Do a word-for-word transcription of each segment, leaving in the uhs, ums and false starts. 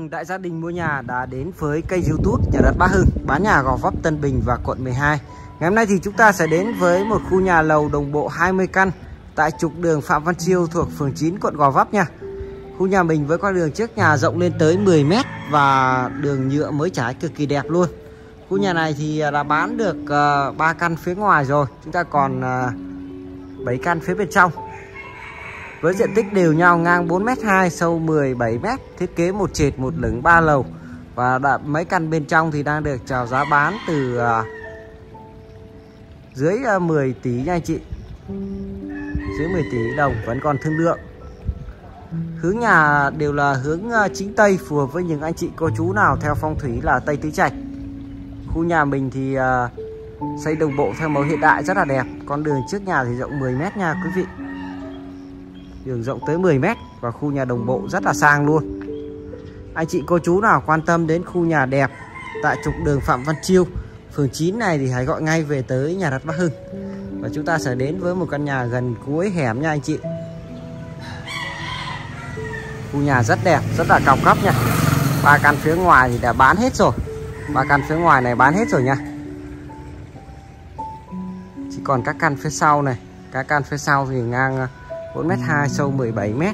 mừng đại gia đình mua nhà đã đến với kênh YouTube Nhà đất Bá Hưng, bán nhà Gò Vấp, Tân Bình và quận mười hai. Ngày hôm nay thì chúng ta sẽ đến với một khu nhà lầu đồng bộ hai mươi căn tại trục đường Phạm Văn Chiêu thuộc phường chín, quận Gò Vấp nha. Khu nhà mình với con đường trước nhà rộng lên tới mười mét và đường nhựa mới trải cực kỳ đẹp luôn. Khu nhà này thì đã bán được uh, ba căn phía ngoài rồi, chúng ta còn uh, bảy căn phía bên trong. Với diện tích đều nhau, ngang bốn mét hai, sâu mười bảy mét, thiết kế một trệt một lửng ba lầu. Và đã, mấy căn bên trong thì đang được chào giá bán từ uh, dưới uh, mười tỷ nha anh chị. Dưới mười tỷ đồng vẫn còn thương lượng. Hướng nhà đều là hướng uh, chính Tây, phù hợp với những anh chị cô chú nào theo phong thủy là Tây Tứ Trạch. Khu nhà mình thì uh, xây đồng bộ theo mẫu hiện đại rất là đẹp. Con đường trước nhà thì rộng mười mét nha quý vị. Đường rộng tới mười mét và khu nhà đồng bộ rất là sang luôn. Anh chị cô chú nào quan tâm đến khu nhà đẹp tại trục đường Phạm Văn Chiêu, phường chín này thì hãy gọi ngay về tới Nhà đất Bá Hưng. Và chúng ta sẽ đến với một căn nhà gần cuối hẻm nha anh chị. Khu nhà rất đẹp, rất là cao cấp nha. Ba căn phía ngoài thì đã bán hết rồi. Ba căn phía ngoài này bán hết rồi nha. Chỉ còn các căn phía sau này. Các căn phía sau thì ngang bốn mét hai, sâu mười bảy mét.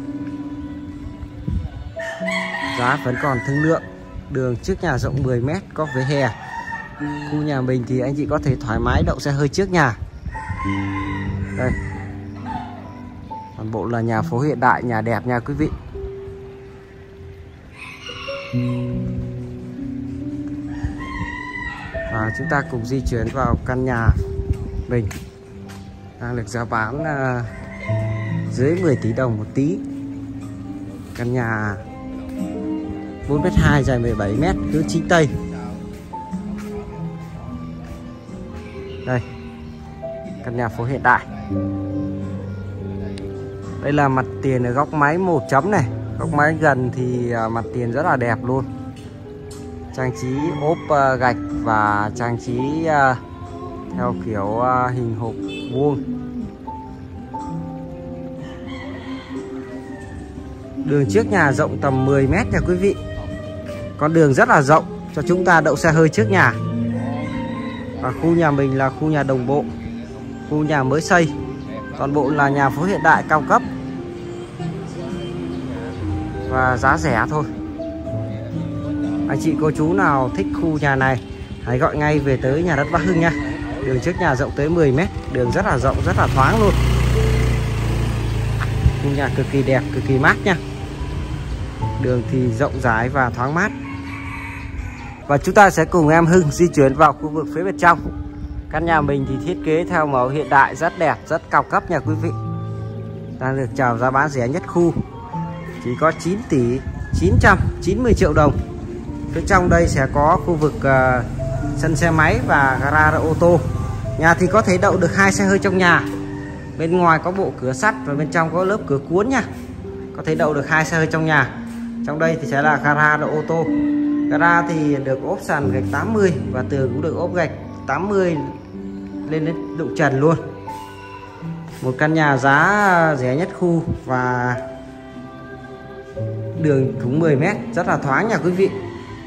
Giá vẫn còn thương lượng. Đường trước nhà rộng mười mét, có vỉa hè. Khu nhà mình thì anh chị có thể thoải mái đậu xe hơi trước nhà. Đây. Toàn bộ là nhà phố hiện đại, nhà đẹp nha quý vị. Và chúng ta cùng di chuyển vào căn nhà mình. Đang được giá bán uh, dưới mười tỷ đồng một tí. Căn nhà bốn mét hai, dài mười bảy mét, hướng chính Tây. Đây, căn nhà phố hiện đại. Đây là mặt tiền ở góc máy một chấm này. Góc máy gần thì uh, mặt tiền rất là đẹp luôn. Trang trí ốp uh, gạch và trang trí uh, theo kiểu uh, hình hộp vuông. Đường trước nhà rộng tầm mười mét nha quý vị. Con đường rất là rộng cho chúng ta đậu xe hơi trước nhà. Và khu nhà mình là khu nhà đồng bộ, khu nhà mới xây. Toàn bộ là nhà phố hiện đại cao cấp và giá rẻ thôi. Anh chị cô chú nào thích khu nhà này hãy gọi ngay về tới Nhà đất Bá Hưng nha. Đường trước nhà rộng tới mười mét, đường rất là rộng, rất là thoáng luôn. Khu nhà cực kỳ đẹp, cực kỳ mát nha. Đường thì rộng rãi và thoáng mát. Và chúng ta sẽ cùng em Hưng di chuyển vào khu vực phía bên trong. Căn nhà mình thì thiết kế theo mẫu hiện đại, rất đẹp, rất cao cấp nha quý vị. Đang được chào giá bán rẻ nhất khu, chỉ có chín tỷ chín trăm chín mươi triệu đồng. Phía trong đây sẽ có khu vực uh, sân xe máy và gara ô tô. Nhà thì có thể đậu được hai xe hơi trong nhà. Bên ngoài có bộ cửa sắt và bên trong có lớp cửa cuốn nha. Có thể đậu được hai xe hơi trong nhà. Trong đây thì sẽ là gara ô tô. Gara thì được ốp sàn gạch tám mươi và tường cũng được ốp gạch tám mươi lên đến đụng trần luôn. Một căn nhà giá rẻ nhất khu và đường cũng mười mét, rất là thoáng nha quý vị.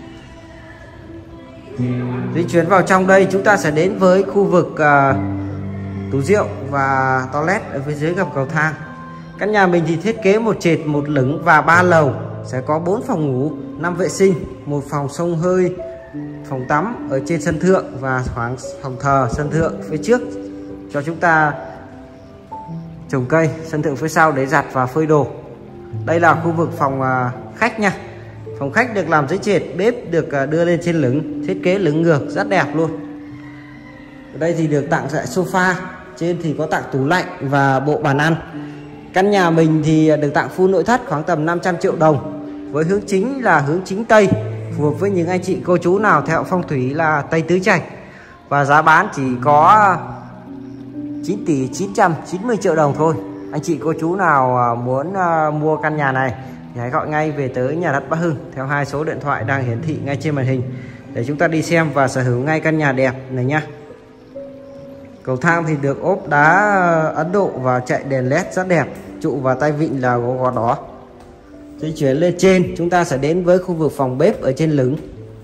Di chuyển vào trong đây chúng ta sẽ đến với khu vực uh, tủ rượu và toilet ở phía dưới gầm cầu thang. Căn nhà mình thì thiết kế một trệt một lửng và ba lầu, sẽ có bốn phòng ngủ, năm vệ sinh, một phòng xông hơi, phòng tắm ở trên sân thượng và khoảng phòng thờ sân thượng phía trước cho chúng ta trồng cây, sân thượng phía sau để giặt và phơi đồ. Đây là khu vực phòng uh, khách nha. Phòng khách được làm dưới trệt, bếp được uh, đưa lên trên lửng, thiết kế lửng ngược rất đẹp luôn. Ở đây thì được tặng dạng sofa, trên thì có tặng tủ lạnh và bộ bàn ăn. Căn nhà mình thì được tặng full nội thất khoảng tầm năm trăm triệu đồng. Với hướng chính là hướng chính Tây, phù hợp với những anh chị cô chú nào theo phong thủy là Tây Tứ Trạch. Và giá bán chỉ có chín tỷ chín trăm chín mươi triệu đồng thôi. Anh chị cô chú nào muốn mua căn nhà này thì hãy gọi ngay về tới Nhà đất Bá Hưng theo hai số điện thoại đang hiển thị ngay trên màn hình để chúng ta đi xem và sở hữu ngay căn nhà đẹp này nha. Cầu thang thì được ốp đá Ấn Độ và chạy đèn led rất đẹp. Trụ và tay vịn là gỗ gọt đỏ. Di chuyển lên trên, chúng ta sẽ đến với khu vực phòng bếp ở trên lửng.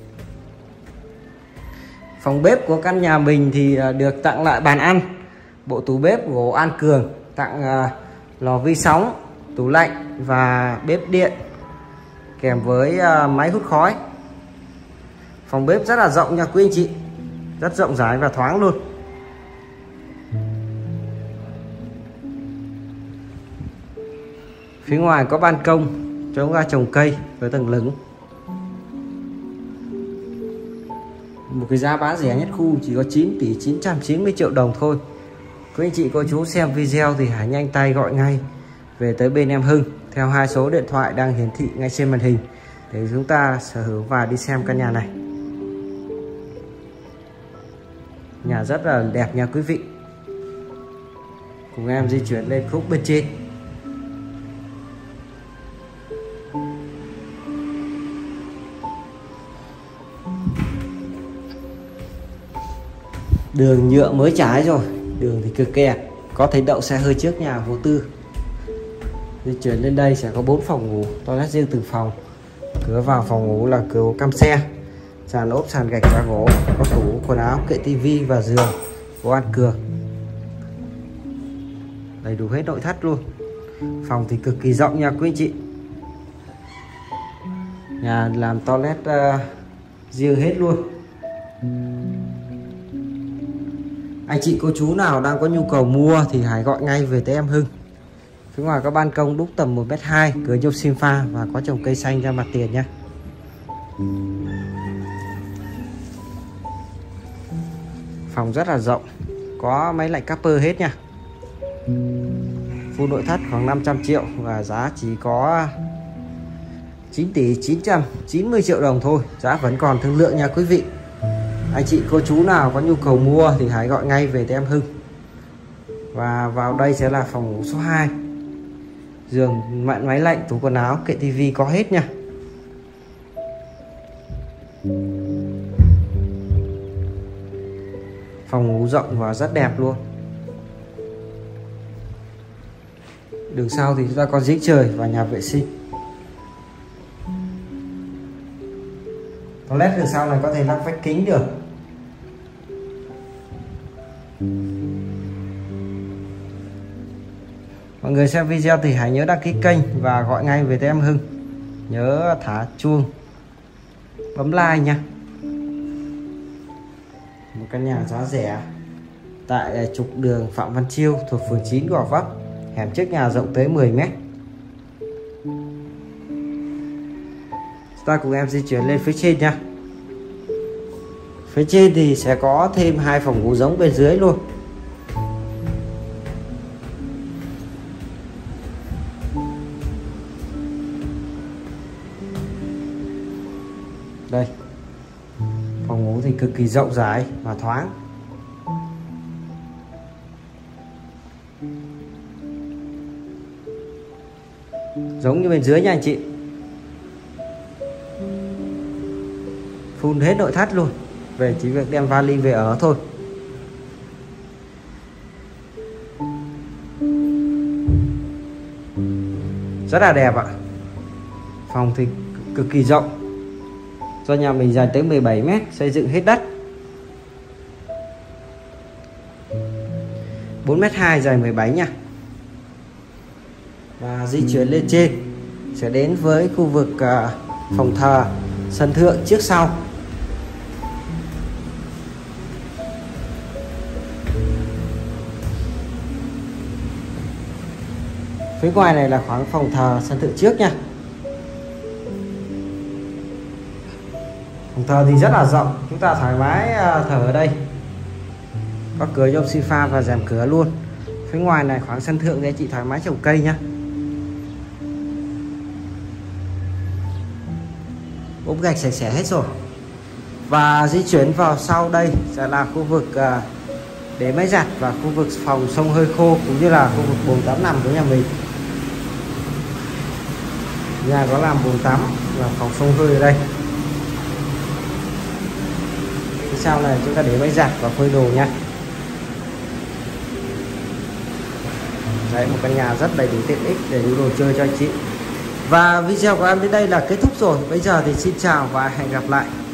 Phòng bếp của căn nhà mình thì được tặng lại bàn ăn, bộ tủ bếp gỗ An Cường, tặng lò vi sóng, tủ lạnh và bếp điện kèm với máy hút khói. Phòng bếp rất là rộng nha quý anh chị, rất rộng rãi và thoáng luôn. Phía ngoài có ban công cho chúng ta trồng cây với tầng lửng. Một cái giá bán rẻ nhất khu chỉ có chín tỷ chín trăm chín mươi triệu đồng thôi. Quý anh chị cô chú xem video thì hãy nhanh tay gọi ngay về tới bên em Hưng theo hai số điện thoại đang hiển thị ngay trên màn hình để chúng ta sở hữu và đi xem căn nhà này. Nhà rất là đẹp nha quý vị. Cùng em di chuyển lên khúc bên trên. Đường nhựa mới trải rồi, đường thì cực kỳ đẹp, có thể đậu xe hơi trước nhà vô tư. Di chuyển lên đây sẽ có bốn phòng ngủ, toilet riêng từng phòng. Cửa vào phòng ngủ là cửa cam xe, sàn ốp sàn gạch và gỗ, có tủ quần áo, kệ tivi và giường của An Cường. Đầy đủ hết nội thất luôn. Phòng thì cực kỳ rộng nha quý anh chị. Nhà làm toilet uh, riêng hết luôn. Anh chị cô chú nào đang có nhu cầu mua thì hãy gọi ngay về tới em Hưng. Phía ngoài có ban công đúc tầm một mét hai, cửa nhôm sim pha và có trồng cây xanh ra mặt tiền nhé. Phòng rất là rộng, có máy lạnh Capper hết nha. Full nội thất khoảng năm trăm triệu và giá chỉ có chín tỷ chín trăm chín mươi triệu đồng thôi. Giá vẫn còn thương lượng nha quý vị. Anh chị cô chú nào có nhu cầu mua thì hãy gọi ngay về tới em Hưng. Và vào đây sẽ là phòng ngủ số hai. Giường, máy lạnh, tủ quần áo, kệ tivi có hết nha. Phòng ngủ rộng và rất đẹp luôn. Đường sau thì chúng ta có giếng trời và nhà vệ sinh. Toilet đường sau này có thể lắp vách kính được. Mọi người xem video thì hãy nhớ đăng ký kênh và gọi ngay về tới em Hưng. Nhớ thả chuông, bấm like nha. Một căn nhà giá rẻ tại trục đường Phạm Văn Chiêu thuộc phường chín Gò Vấp. Hẻm trước nhà rộng tới mười mét. Chúng ta cùng em di chuyển lên phía trên nha. Phía trên thì sẽ có thêm hai phòng ngủ giống bên dưới luôn. Đây, phòng ngủ thì cực kỳ rộng rãi và thoáng. Giống như bên dưới nha anh chị. Full hết nội thất luôn. Về chỉ việc đem vali về ở thôi. Rất là đẹp ạ. Phòng thì cực kỳ rộng. Do nhà mình dài tới mười bảy mét, xây dựng hết đất. bốn mét hai, dài mười bảy nha. Và di chuyển lên trên sẽ đến với khu vực uh, phòng thờ, sân thượng trước sau. Phía ngoài này là khoảng phòng thờ, sân thượng trước nha. Phòng thờ thì rất là rộng, chúng ta thoải mái thờ ở đây. Có cửa nhôm xi pha và rèm cửa luôn. Phía ngoài này khoảng sân thượng để chị thoải mái trồng cây nhá. Ốp gạch sạch sẽ hết rồi. Và di chuyển vào sau đây sẽ là khu vực để máy giặt và khu vực phòng xông hơi khô cũng như là khu vực bồn tắm nằm của nhà mình. Nhà có làm bồn tắm và phòng xông hơi ở đây. Phía sau này chúng ta để máy giặt và phơi đồ nha. Đấy, một căn nhà rất đầy đủ tiện ích để đủ đồ chơi cho anh chị. Và video của em đến đây là kết thúc rồi. Bây giờ thì xin chào và hẹn gặp lại.